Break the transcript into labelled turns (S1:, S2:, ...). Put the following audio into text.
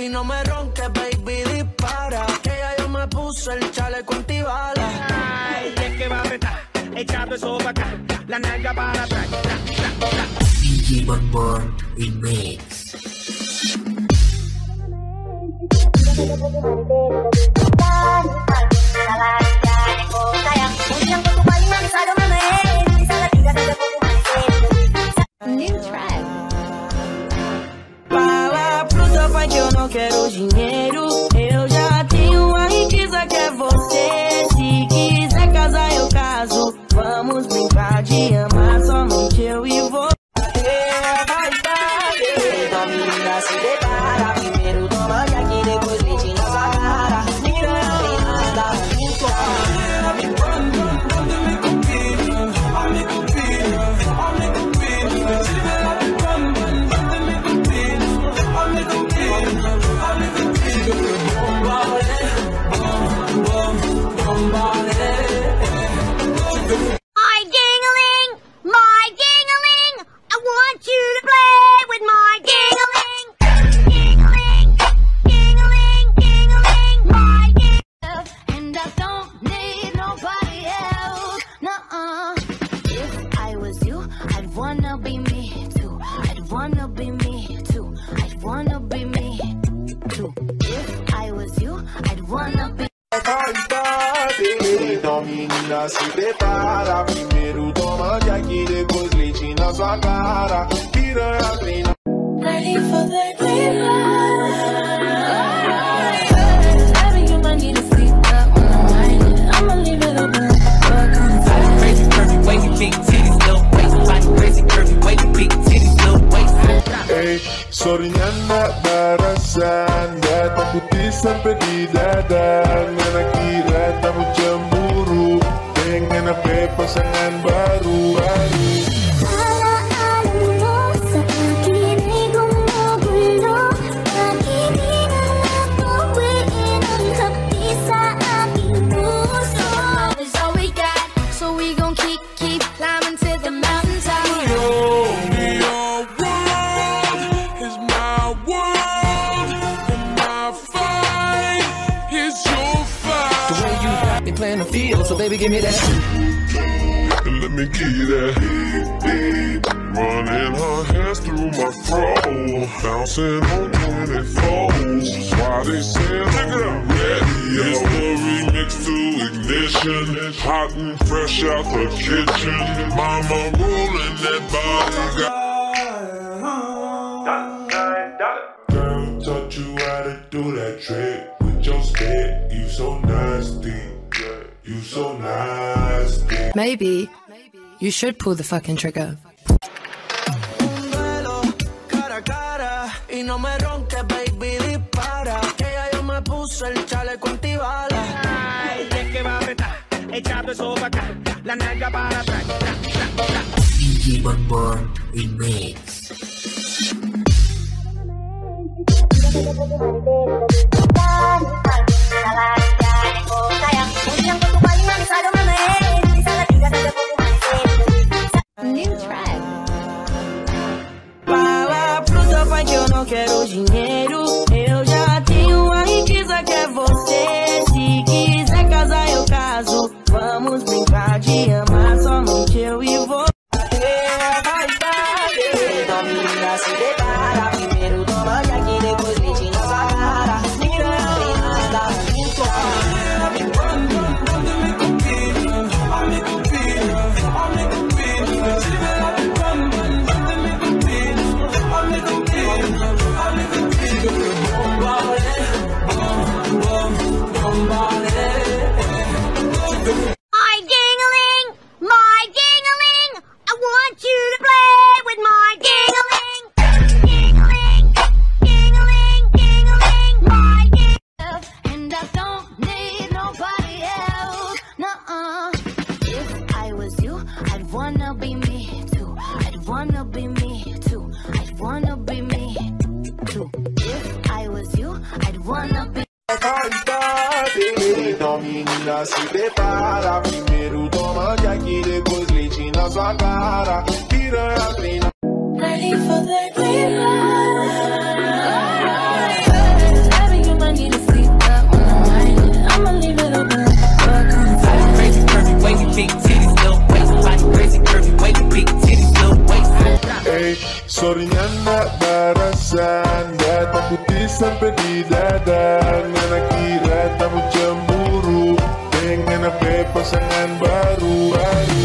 S1: Y no me ronques, baby, dispara. Que ya yo me puse el chaleco antibala.
S2: Ay, es que va a apretar, echando eso para acá, la nalga para atrás.
S3: DJ Bonbon Remix.
S4: New track.
S1: Fala pro teu pai que eu não quero dinheiro. Eu já tenho a riqueza que é você. Se quiser casar eu caso. Vamos brincar de amar somente eu e você. Então menina se prepara. Primeiro toma aqui, depois leite na sua cara. Piranha treinada, muito
S5: Então menina se prepara. Primeiro toma de aqui, depois leite na sua cara. Piranha treina.
S4: Ready for the clear Having you might need to sleep up on the mind. I'ma leave it open.
S6: Crazy curvy, wavy, big titties, little waist. Body crazy curvy, wavy, big titties, little waist.
S5: Hey, sorry nyana barasan. Data putih sampai di dada. Nana kira tamu cemburu. Pengen apa pasangan baru-baru.
S6: Playing the field, so baby give me that.
S5: Let me give you that. Running her hands through my fro, bouncing on 24s. Why they say I'm ready? It's the remix to Ignition, hot and fresh out the kitchen. Mama rolling that body. Girl taught you how to do that trick with your spit. You so nasty. You so nasty.
S7: Maybe you should pull the fucking trigger.
S1: Un duelo, cara a cara. Y no me ronques, baby, dispara. Que ya yo me puse el chaleco antibala.
S2: Ay, es que va a apretar, echando eso para acá, la nalga para atrás.
S3: DJ Bonbon Remix.
S4: New track.
S1: Fala pro teu pai que eu não quero dinheiro. Eu já tenho a riqueza que é você. Se quiser casar eu caso. Vamos brincar de amar somente eu e você. Então menina se prepara. Primeiro toma de aqui, depois leite na sua cara. Piranha treinada, muito
S5: Então menina se prepara. Primeiro toma de aqui, depois leite na sua cara. Piranha treina.
S4: Ready for the clear
S5: mata putih sampai di dada. Ngana kira kamu cemburu dengan apa pasangan baru.